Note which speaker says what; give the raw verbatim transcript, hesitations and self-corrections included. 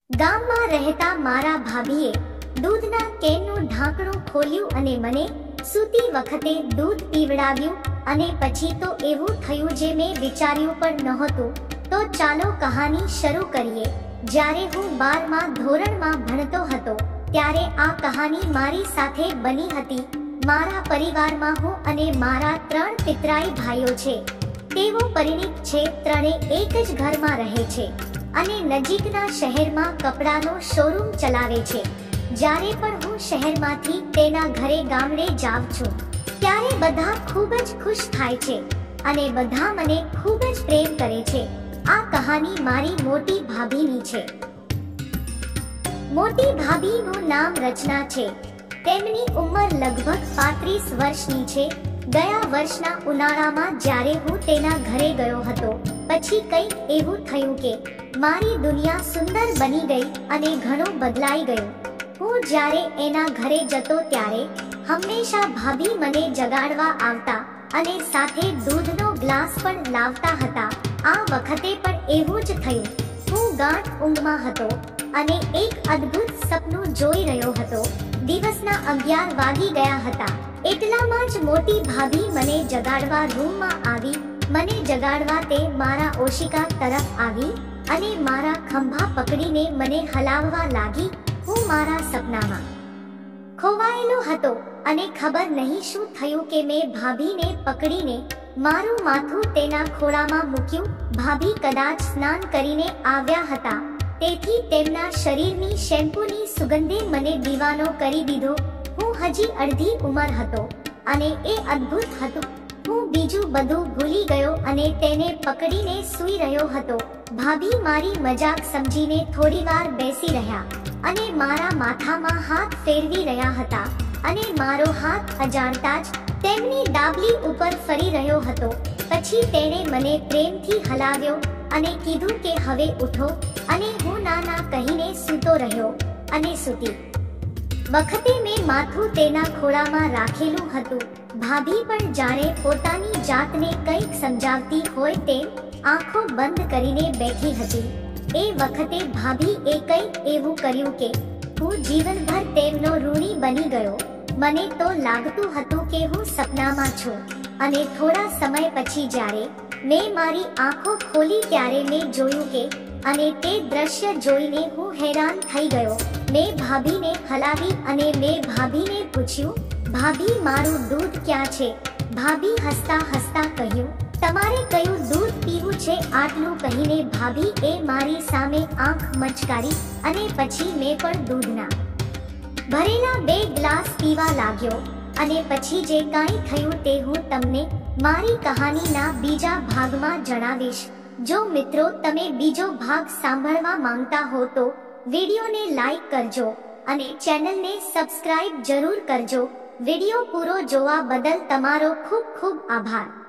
Speaker 1: ગામમાં રહેતા મારા ભાભીએ દૂધના કેનનું ઢાંકણું ખોલ્યું અને મને સૂતી વખતે દૂધ પીવડાવ્યું અને પછી તો એવું થયું જે મેં વિચાર્યું પણ નહોતું. તો ચાલો કહાની શરૂ કરીએ. જ્યારે હું બારમા ધોરણમાં ભણતો હતો ત્યારે આ કહાની મારી સાથે બની હતી. મારા પરિવારમાં હું અને મારા ત્રણ પિતરાઈ ભાઈઓ છે. તેઓ પરિણીત છે, ત્રણે એક જ ઘરમાં રહે છે અને નજીકના શહેરમાં કપડાનો શોરૂમ ચલાવે છે. જ્યારે પણ હું શહેરમાંથી તેના ઘરે ગામડે જાઉં છું ત્યારે બધા ખૂબ જ ખુશ થાય છે અને બધા મને ખૂબ જ પ્રેમ કરે છે. આ કહાની મારી મોટી ભાભીની છે. મોટી ભાભીનું નામ રચના છે. તેમની ઉંમર લગભગ પાંત્રીસ વર્ષની છે. ગયા વર્ષના ઉનાળામાં જ્યારે હું તેના ઘરે ગયો હતો પછી કંઈક એવું થયું કે મારી દુનિયા સુંદર બની ગઈ અને ઘણું બદલાઈ ગયું. હું જ્યારે એના ઘરે જતો ત્યારે હંમેશા ભાભી મને જગાડવા આવતા અને સાથે દૂધનો ગ્લાસ પણ લાવતા હતા. આ વખતે પણ એવું જ થયું. હું ગાઢ ઊંઘમાં હતો અને એક અદ્ભુત સપનું જોઈ રહ્યો હતો. દિવસના અગિયાર વાગી ગયા હતા. એટલામાં જ મોટી ભાભી મને જગાડવા રૂમમાં આવી. મને જગાડવા તે મારા ઓશિકા તરફ આવી અને મારા ખંભા પકડીને મને હલાવવા લાગી. હું મારા સપનામાં ખોવાયેલો હતો અને ખબર નહીં શું થયું કે મેં ભાભીને પકડીને મારું માથું તેના ખોળામાં મૂક્યું. ભાભી કદાચ સ્નાન કરીને આવ્યા હતા, તેથી તેમના શરીરની શેમ્પૂની સુગંધે મને દીવાનો કરી દીધો. હું હજી અડધી ઉંમર હતો અને એ અદ્ભુત હતું. હું બીજું બધું ભૂલી ગયો અને તેને પકડીને સૂઈ રહ્યો હતો. ભાભી મારી મજાક સમજીને થોડીવાર બેસી રહ્યા અને મારા માથામાં હાથ ફેરવી રહ્યા હતા અને મારો હાથ અજાણતા જ તેમની ડાબલી ઉપર ફરી રહ્યો હતો. પછી તેણે મને પ્રેમથી હલાવ્યો અને કીધું કે હવે ઉઠો, અને હું ના ના કહીને સૂતો રહ્યો અને સૂતી વખતે મેં માથું તેના ખોળામાં રાખેલું હતું. ભાભી પણ જાણે પોતાની જાતને કંઈક સમજાવતી હોય તેમ આંખો બંધ કરીને બેઠી હતી. એ વખતે ભાભી એ કંઈક એવું કર્યું કે હું જીવનભર તેમનો ઋણી બની ગયો. મને તો લાગતું હતું કે હું સપનામાં છું અને થોડા સમય પછી જ્યારે મેં મારી આંખો ખોલી ત્યારે મેં જોયું કે અને તે દ્રશ્ય જોઈને હું હેરાન થઈ ગયો. મેં ભાભીને હલાવી અને મેં ભાભીને પૂછ્યું, ભાભી મારું દૂધ ક્યાં છે? ભાભી હસતા હસતા કહ્યું, તમારે કયું દૂધ પીવું છે? આટલું કહીને ભાભી એ મારી સામે આંખ મચકારી અને પછી મેં પણ દૂધના ભરેલા બે ગ્લાસ પીવા લાગ્યો. અને પછી જે કાંઈ થયું તે હું તમને મારી કહાનીના બીજા ભાગમાં જણાવીશ. જો મિત્રો તમે બીજો ભાગ સાંભળવા માંગતા હો તો વિડીયોને લાઈક કરજો અને ચેનલને સબસ્ક્રાઇબ જરૂર કરજો. વિડીયો પૂરો જોવા બદલ તમારો ખૂબ ખૂબ આભાર.